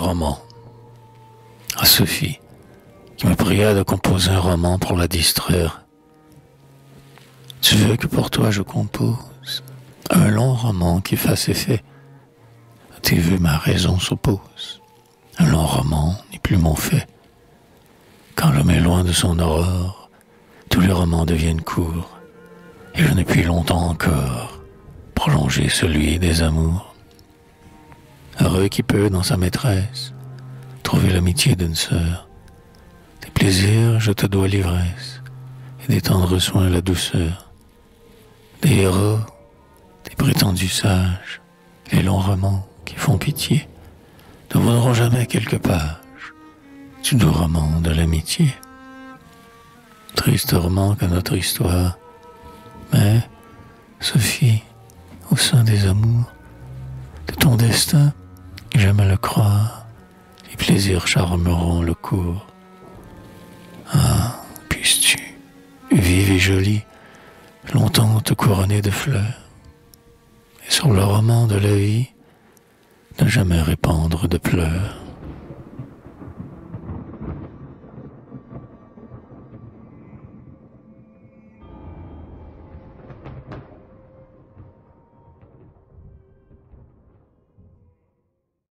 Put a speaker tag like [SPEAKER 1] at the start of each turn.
[SPEAKER 1] roman. À Sophie, qui me pria de composer un roman pour la distraire. Tu veux que pour toi je compose un long roman qui fasse effet. À tes vœux ma raison s'oppose. Un long roman n'est plus mon fait. Quand l'homme est loin de son aurore, tous les romans deviennent courts, et je n'ai plus longtemps encore prolongé celui des amours. Heureux qui peut, dans sa maîtresse, trouver l'amitié d'une sœur. Des plaisirs, je te dois l'ivresse, et des tendres soins la douceur. Des héros, des prétendus sages, les longs romans qui font pitié, ne vaudront jamais quelques pages du doux roman de l'amitié. Triste roman que notre histoire, mais, Sophie, au sein des amours, de ton destin, j'aime à le croire, les plaisirs charmeront le cours. Ah, puisses-tu, vive et jolie, longtemps te couronner de fleurs, et sur le roman de la vie, ne jamais répandre de pleurs.